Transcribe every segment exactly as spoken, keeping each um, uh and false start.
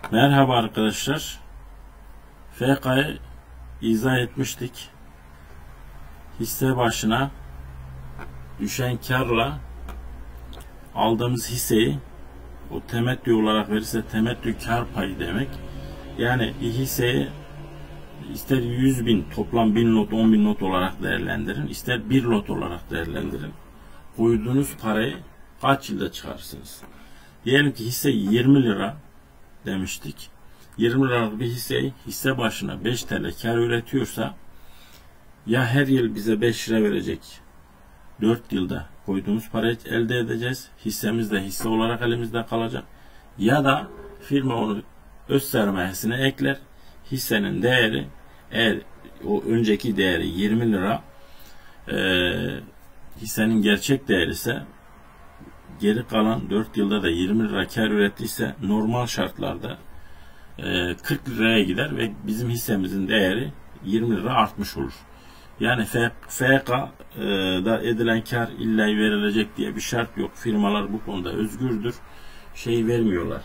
Merhaba arkadaşlar. F K'yı izah etmiştik. Hisse başına düşen karla aldığımız hisseyi o temettü olarak verirse temettü kar payı demek. Yani bir hisseyi ister yüz bin toplam bin lot on bin lot olarak değerlendirin, ister bir lot olarak değerlendirin. Koyduğunuz parayı kaç yılda çıkarsınız? Diyelim ki hisse yirmi lira demiştik. yirmi liralık bir hisseyi hisse başına beş T L kar üretiyorsa ya her yıl bize beş lira verecek, dört yılda koyduğumuz parayı elde edeceğiz. Hissemiz de hisse olarak elimizde kalacak. Ya da firma onu öz sermayesine ekler. Hissenin değeri, eğer o önceki değeri yirmi lira, e, hissenin gerçek değeri ise geri kalan dört yılda da yirmi lira kar ürettiyse normal şartlarda e, kırk liraya gider ve bizim hissemizin değeri yirmi lira artmış olur. Yani F K'da edilen kar illa verilecek diye bir şart yok. Firmalar bu konuda özgürdür. Şey vermiyorlar.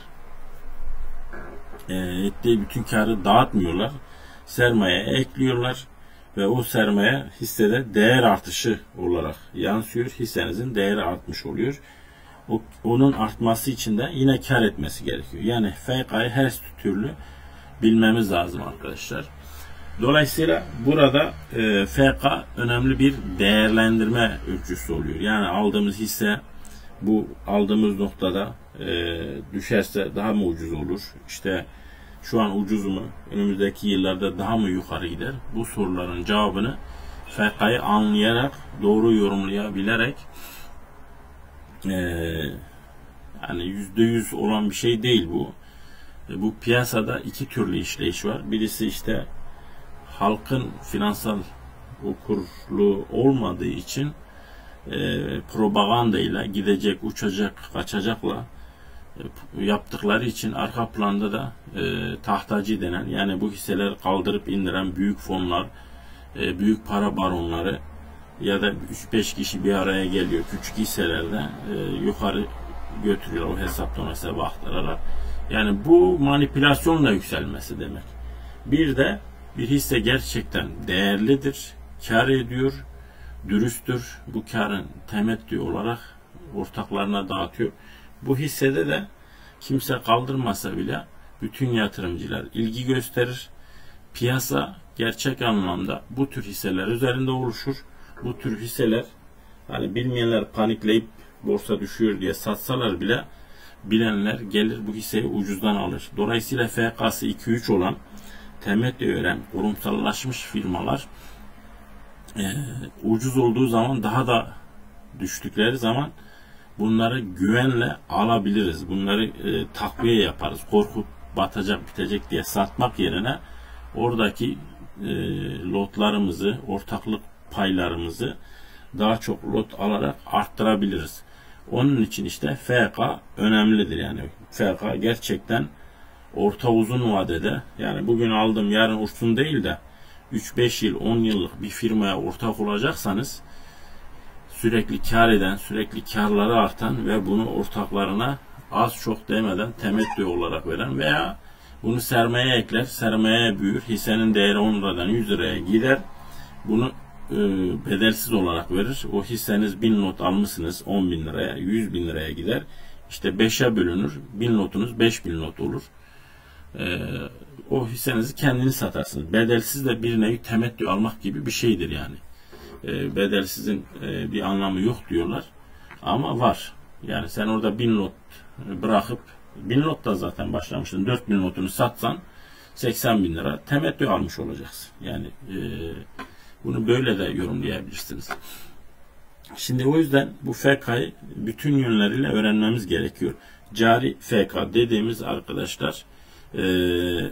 E, ettiği bütün karı dağıtmıyorlar. Sermaye ekliyorlar ve o sermaye hissede değer artışı olarak yansıyor. Hissenizin değeri artmış oluyor. O, onun artması için de yine kar etmesi gerekiyor. Yani F K'yı her türlü bilmemiz lazım arkadaşlar. Dolayısıyla burada e, F K önemli bir değerlendirme ölçüsü oluyor. Yani aldığımız hisse bu aldığımız noktada e, düşerse daha mı ucuz olur? İşte şu an ucuz mu? Önümüzdeki yıllarda daha mı yukarı gider? Bu soruların cevabını F K'yı anlayarak, doğru yorumlayabilerek e, yani yüzde yüz olan bir şey değil bu. E, bu piyasada iki türlü işleyiş var. Birisi işte halkın finansal okurluğu olmadığı için e, propagandayla gidecek, uçacak, kaçacakla e, yaptıkları için arka planda da e, tahtacı denen, yani bu hisseler kaldırıp indiren büyük fonlar, e, büyük para baronları ya da üç beş kişi bir araya geliyor küçük hisselerde e, yukarı götürüyor o hesaptan hesaba aktararak. Yani bu manipülasyonla yükselmesi demek. Bir de bir hisse gerçekten değerlidir, kar ediyor, dürüsttür. Bu karın temettü olarak ortaklarına dağıtıyor. Bu hissede de kimse kaldırmasa bile bütün yatırımcılar ilgi gösterir. Piyasa gerçek anlamda bu tür hisseler üzerinde oluşur. Bu tür hisseler, hani bilmeyenler panikleyip borsa düşüyor diye satsalar bile bilenler gelir bu hisseyi ucuzdan alır. Dolayısıyla F K'sı iki üç olan temettü veren kurumsallaşmış firmalar e, ucuz olduğu zaman, daha da düştükleri zaman bunları güvenle alabiliriz. Bunları e, takviye yaparız. Korkup batacak, bitecek diye satmak yerine oradaki e, lotlarımızı, ortaklık paylarımızı daha çok lot alarak arttırabiliriz. Onun için işte F K önemlidir. Yani F K gerçekten orta uzun vadede, yani bugün aldım yarın uçsun değil de üç beş yıl on yıllık bir firmaya ortak olacaksanız, sürekli kar eden, sürekli karları artan ve bunu ortaklarına az çok demeden temettü olarak veren veya bunu sermaye ekler, sermaye büyür, hissenin değeri on liradan yüz liraya gider, bunu e, bedelsiz olarak verir. O hisseniz bin lot almışsınız on bin liraya, yüz bin liraya gider. İşte beşe bölünür, bin lotunuz beş bin lot olur. Ee, o hissenizi kendiniz satarsınız. Bedelsiz de bir nevi temettü almak gibi bir şeydir yani. Ee, bedelsizin e, bir anlamı yok diyorlar. Ama var. Yani sen orada bin lot bırakıp, bin lot da zaten başlamıştın, dört bin lotunu satsan seksen bin lira temettü almış olacaksın. Yani e, bunu böyle de yorumlayabilirsiniz. Şimdi o yüzden bu F K'yı bütün yönleriyle öğrenmemiz gerekiyor. Cari F K dediğimiz arkadaşlar Ee,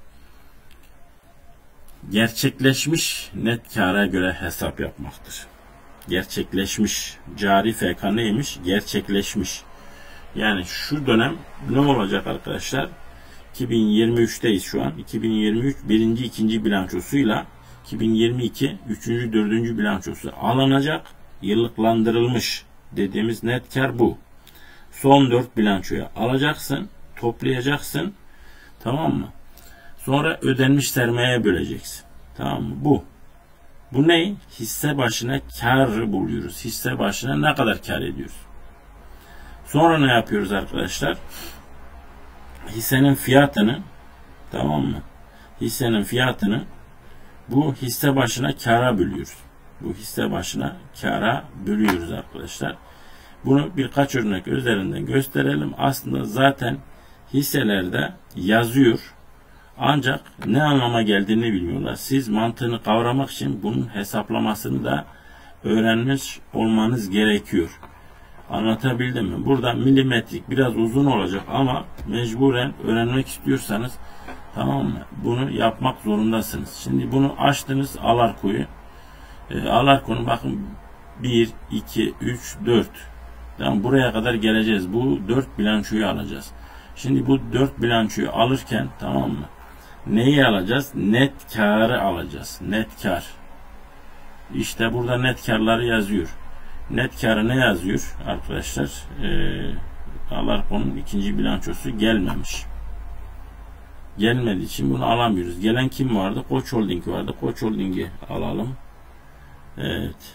gerçekleşmiş net kâra göre hesap yapmaktır. Gerçekleşmiş cari F K neymiş? Gerçekleşmiş. Yani şu dönem ne olacak arkadaşlar? iki bin yirmi üçteyiz şu an. iki bin yirmi üç birinci ikinci bilançosuyla iki bin yirmi iki üçüncü dördüncü bilançosu alınacak. Yıllıklandırılmış dediğimiz net kar bu. Son dört bilançoya alacaksın, toplayacaksın. Tamam mı? Sonra ödenmiş sermayeye böleceksin. Tamam mı? Bu. Bu ne? Hisse başına kar buluyoruz. Hisse başına ne kadar kar ediyoruz? Sonra ne yapıyoruz arkadaşlar? Hissenin fiyatını, tamam mı? Hissenin fiyatını bu hisse başına kara bölüyoruz. Bu hisse başına kara bölüyoruz arkadaşlar. Bunu birkaç örnek üzerinden gösterelim. Aslında zaten hisselerde yazıyor. Ancak ne anlama geldiğini bilmiyorlar. Siz mantığını kavramak için bunun hesaplamasını da öğrenmiş olmanız gerekiyor. Anlatabildim mi? Burada milimetrik biraz uzun olacak ama mecburen öğrenmek istiyorsanız, tamam mı, bunu yapmak zorundasınız. Şimdi bunu açtınız Alarko'yu. E, Alarko'nun bakın bir, iki, üç, dört. Tamam, buraya kadar geleceğiz. Bu dört bilançoyu alacağız. Şimdi bu dört bilançoyu alırken, tamam mı, neyi alacağız? Net karı alacağız. Net kar. İşte burada net karları yazıyor. Net karı ne yazıyor arkadaşlar? Ee, Alarko'nun ikinci bilançosu gelmemiş. Gelmediği için bunu alamıyoruz. Gelen kim vardı? Koç Holding vardı. Koç Holding'i alalım. Evet.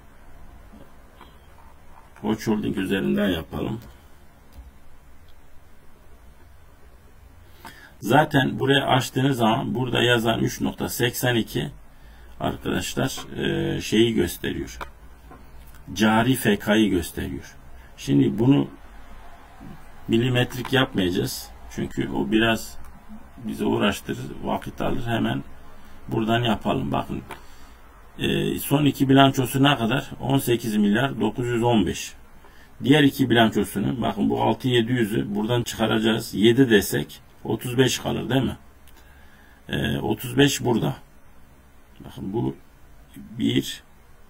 Koç Holding üzerinden yapalım. Zaten buraya açtığınız zaman burada yazan üç nokta seksen iki arkadaşlar e, şeyi gösteriyor. Cari F K'yı gösteriyor. Şimdi bunu milimetrik yapmayacağız. Çünkü o biraz bize uğraştırır, vakit alır. Hemen buradan yapalım. Bakın e, son iki bilançosu ne kadar? on sekiz milyar dokuz yüz on beş. Diğer iki bilançosunu bakın, bu altı bin yedi yüz'ü buradan çıkaracağız. yedi desek otuz beş kalır değil mi? E, otuz beş burada. Bakın bu bir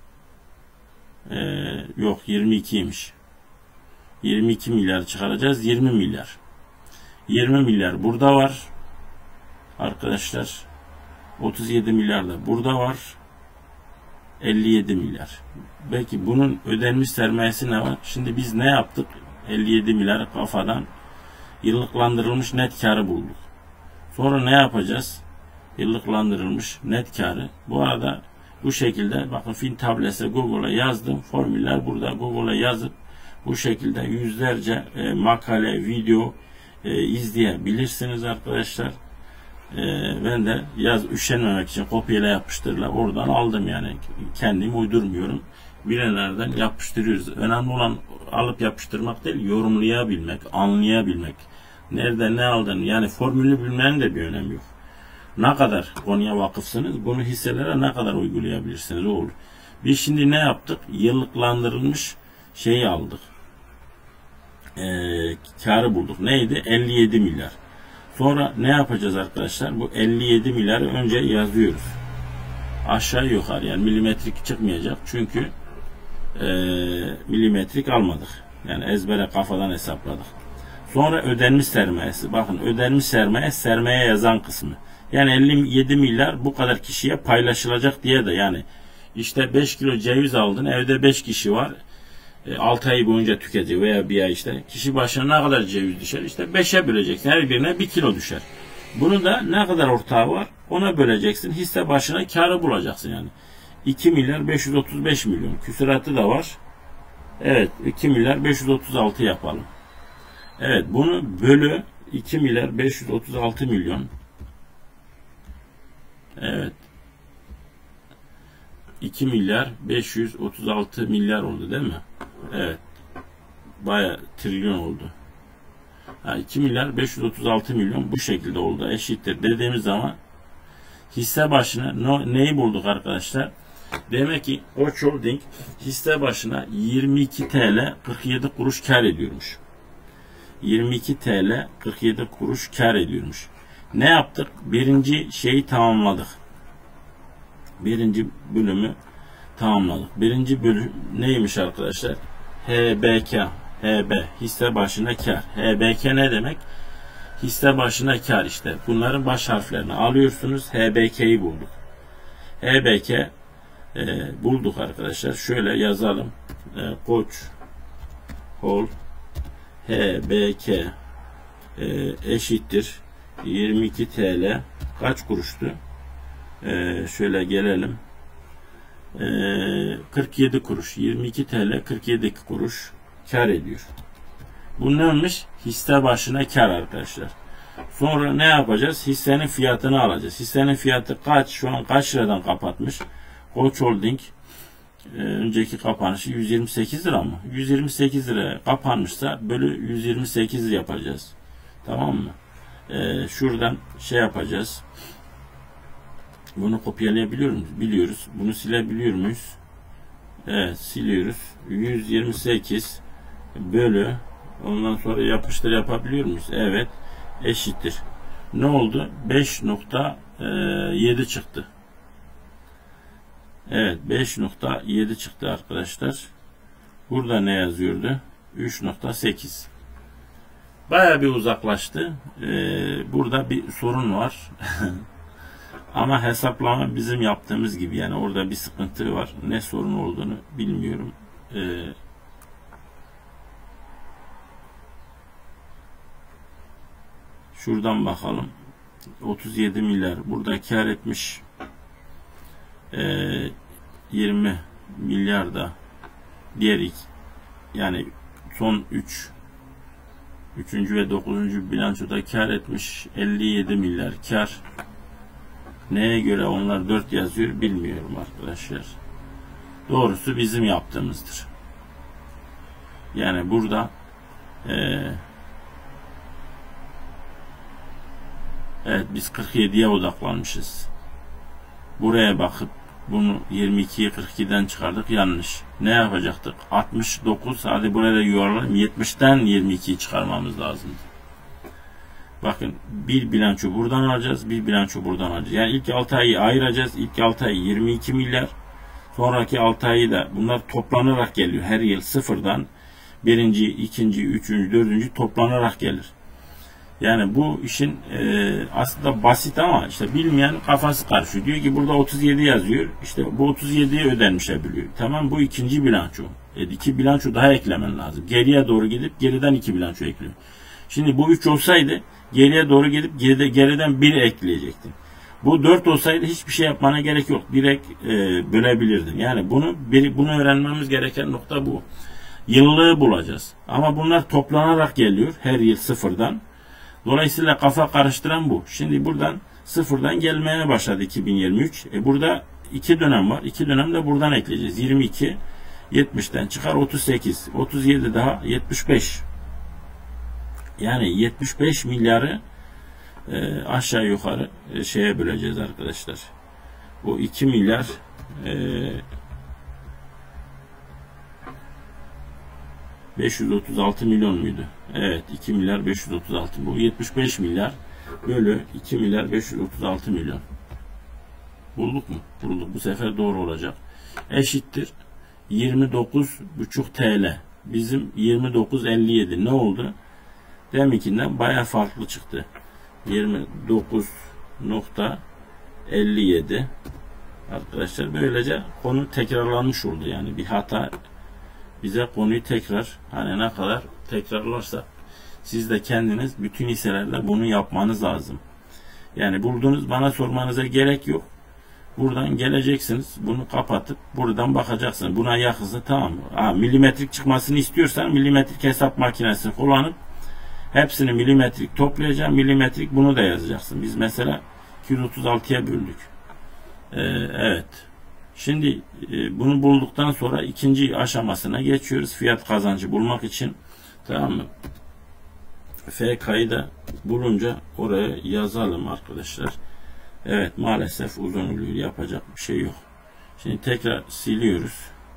Ee, yok yirmi ikiymiş. yirmi iki milyar çıkaracağız. yirmi milyar. yirmi milyar burada var. Arkadaşlar otuz yedi milyar da burada var. elli yedi milyar. Belki bunun ödenmiş sermayesi ne var? Şimdi biz ne yaptık? elli yedi milyar kafadan yıllıklandırılmış net karı bulduk. Sonra ne yapacağız? Yıllıklandırılmış net karı. Bu arada bu şekilde bakın, fin tablesi Google'a yazdım. Formüller burada. Google'a yazıp bu şekilde yüzlerce e, makale, video e, izleyebilirsiniz arkadaşlar. E, ben de yaz üşenmemek için kopyayla yapıştırla oradan aldım, yani kendim uydurmuyorum. Bilenlerden yapıştırıyoruz. Önemli olan alıp yapıştırmak değil, yorumlayabilmek, anlayabilmek. Nerede ne aldın, yani formülü bilmenin de bir önemi yok. Ne kadar konuya vakıfsınız, bunu hisselere ne kadar uygulayabilirsiniz, o olur. Biz şimdi ne yaptık? Yıllıklandırılmış şeyi aldık. Ee, karı bulduk. Neydi? elli yedi milyar. Sonra ne yapacağız arkadaşlar? Bu elli yedi milyarı önce yazıyoruz. Aşağı yukarı, yani milimetrik çıkmayacak. Çünkü e, milimetrik almadık. Yani ezbere kafadan hesapladık. Sonra ödenmiş sermayesi. Bakın, ödenmiş sermaye, sermaye yazan kısmı. Yani elli yedi milyar bu kadar kişiye paylaşılacak diye de, yani işte beş kilo ceviz aldın, evde beş kişi var, altı ay boyunca tüketiyor veya bir ay, işte kişi başına ne kadar ceviz düşer? İşte beşe böleceksin, her birine bir kilo düşer. Bunu da ne kadar ortağı var ona böleceksin, hisse başına karı bulacaksın. Yani iki milyar beş yüz otuz beş milyon küsuratı da var. Evet, iki milyar beş yüz otuz altı yapalım. Evet, bunu bölü iki milyar beş yüz otuz altı milyon. Evet. iki milyar beş yüz otuz altı milyar oldu değil mi? Evet. Bayağı trilyon oldu. Ha, iki milyar beş yüz otuz altı milyon bu şekilde oldu. Eşittir dediğimiz zaman hisse başına no, neyi bulduk arkadaşlar? Demek ki Koç Holding hisse başına yirmi iki TL kırk yedi kuruş kar ediyormuş. yirmi iki TL kırk yedi kuruş kar ediyormuş. Ne yaptık? Birinci şeyi tamamladık. Birinci bölümü tamamladık. Birinci bölüm neymiş arkadaşlar? H B K. H B. Hisse başına kar. H B K ne demek? Hisse başına kar işte. Bunların baş harflerini alıyorsunuz. H B K'yi bulduk. H B K e, bulduk arkadaşlar. Şöyle yazalım. E, Koç Hol H B K e, eşittir yirmi iki T L kaç kuruştu? Ee, şöyle gelelim. Ee, kırk yedi kuruş. yirmi iki T L kırk yedi kuruş kar ediyor. Bu neymiş? Hisse başına kar arkadaşlar. Sonra ne yapacağız? Hissenin fiyatını alacağız. Hissenin fiyatı kaç? Şu an kaç liradan kapatmış? Koç Holding e, önceki kapanışı yüz yirmi sekiz lira mı? yüz yirmi sekiz lira kapanmışsa bölü yüz yirmi sekiz yapacağız. Tamam mı? E, şuradan şey yapacağız. Bunu kopyalayabiliyor muyuz? Biliyoruz. Bunu silebiliyor muyuz? Evet, siliyoruz. yüz yirmi sekiz bölü, ondan sonra yapıştır yapabiliyor muyuz? Evet. Eşittir. Ne oldu? beş nokta yedi çıktı. Evet, beş nokta yedi çıktı arkadaşlar. Burada ne yazıyordu? üç nokta sekiz. Bayağı bir uzaklaştı. Ee, burada bir sorun var. Ama hesaplama bizim yaptığımız gibi, yani orada bir sıkıntı var. Ne sorun olduğunu bilmiyorum. Ee, şuradan bakalım. otuz yedi milyar burada kar etmiş. Ee, yirmi milyar da diğer iki, yani son üç üçüncü ve dokuzuncu bilançoda kar etmiş. elli yedi milyar kar. Neye göre onlar dört yazıyor bilmiyorum arkadaşlar. Doğrusu bizim yaptığımızdır. Yani burada e, evet, biz kırk yediye odaklanmışız. Buraya bakıp bunu yirmi ikiyi kırk ikiden çıkardık, yanlış. Ne yapacaktık? altmış dokuz, hadi buraya da yuvarlayalım, yetmişten yirmi ikiyi çıkarmamız lazım. Bakın, bir bilanço buradan alacağız, bir bilanço buradan alacağız. Yani ilk altı ayı ayıracağız. İlk altı ay yirmi iki milyar. Sonraki altı ayı da, bunlar toplanarak geliyor. Her yıl sıfırdan birinci, ikinci, üçüncü, dördüncü toplanarak gelir. Yani bu işin e, aslında basit ama işte bilmeyen kafası karışıyor. Diyor ki burada otuz yedi yazıyor. İşte bu otuz yediye ödenmiş biliyor. Tamam, bu ikinci bilanço. E, iki bilanço daha eklemen lazım. Geriye doğru gidip geriden iki bilanço ekliyor. Şimdi bu üç olsaydı geriye doğru gidip geride, geriden bir ekleyecektin. Bu dört olsaydı hiçbir şey yapmana gerek yok. Direkt e, bölebilirdin. Yani bunu bir, bunu öğrenmemiz gereken nokta bu. Yıllığı bulacağız. Ama bunlar toplanarak geliyor her yıl sıfırdan. Dolayısıyla kafa karıştıran bu. Şimdi buradan sıfırdan gelmeye başladı iki bin yirmi üç. E burada iki dönem var. İki dönem de buradan ekleyeceğiz. yirmi iki, yetmişten çıkar otuz sekiz. otuz yedi daha yetmiş beş. Yani yetmiş beş milyarı e, aşağı yukarı e, şeye böleceğiz arkadaşlar. Bu iki milyar e, beş yüz otuz altı milyon muydu? Evet, iki milyar beş yüz otuz altı. Bu yetmiş beş milyar bölü iki milyar beş yüz otuz altı milyon. Bulduk mu? Bulduk. Bu sefer doğru olacak. Eşittir yirmi dokuz buçuk T L. Bizim yirmi dokuz elli yedi. Ne oldu? Deminkinden bayağı farklı çıktı. yirmi dokuz nokta elli yedi. Arkadaşlar böylece konu tekrarlanmış oldu. Yani bir hata bize konuyu tekrar, hani ne kadar tekrarlarsa siz de kendiniz bütün hisselerle bunu yapmanız lazım. Yani buldunuz, bana sormanıza gerek yok. Buradan geleceksiniz, bunu kapatıp buradan bakacaksınız. Buna yakınsa tamam. Ha, milimetrik çıkmasını istiyorsan milimetrik hesap makinesini kullanıp hepsini milimetrik toplayacağım. Milimetrik bunu da yazacaksın. Biz mesela iki yüz otuz altıya böldük. Ee, evet. Şimdi e, bunu bulduktan sonra ikinci aşamasına geçiyoruz. Fiyat kazancı bulmak için. Tamam mı? F K'yı da bulunca oraya yazalım arkadaşlar. Evet, maalesef uzun oluyor. Yapacak bir şey yok. Şimdi tekrar siliyoruz.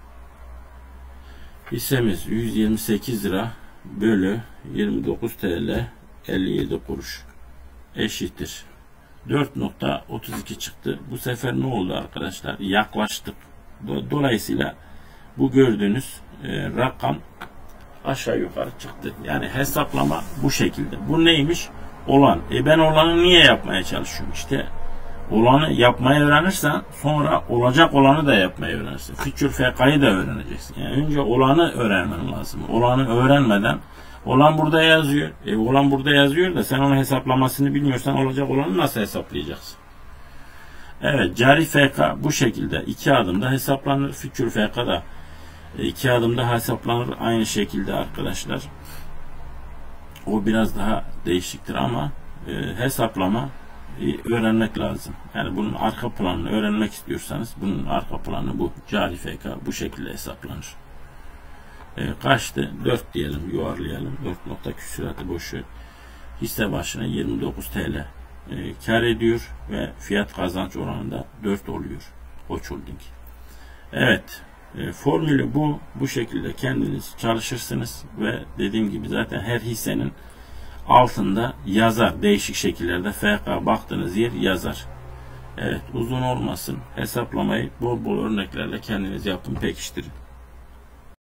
Hissemiz yüz yirmi sekiz lira bölü yirmi dokuz TL elli yedi kuruş eşittir dört nokta otuz iki çıktı. Bu sefer ne oldu arkadaşlar? Yaklaştık. Dolayısıyla bu gördüğünüz e, rakam aşağı yukarı çıktı. Yani hesaplama bu şekilde. Bu neymiş? Olan. E ben olanı niye yapmaya çalışıyorum? İşte olanı yapmayı öğrenirsen sonra olacak olanı da yapmayı öğrenirsin. Future F K'yı da öğreneceksin. Yani önce olanı öğrenmen lazım. Olanı öğrenmeden Olan burada yazıyor. E, olan burada yazıyor da sen onun hesaplamasını bilmiyorsan olacak olanı nasıl hesaplayacaksın? Evet, cari F K bu şekilde iki adımda hesaplanır. Future F K da iki adımda hesaplanır aynı şekilde arkadaşlar. O biraz daha değişiktir ama e, hesaplama e, öğrenmek lazım. Yani bunun arka planını öğrenmek istiyorsanız bunun arka planı bu. Cari F K bu şekilde hesaplanır. E, kaçtı? dört diyelim, yuvarlayalım. dört nokta küsuratı boşu. Hisse başına yirmi dokuz TL e, kar ediyor ve fiyat kazanç oranında dört oluyor Koç Holding. Evet, e, formülü bu. Bu şekilde kendiniz çalışırsınız ve dediğim gibi zaten her hissenin altında yazar. Değişik şekillerde F K baktığınız yer yazar. Evet, uzun olmasın. Hesaplamayı bol bol örneklerle kendiniz yapın, pekiştirin.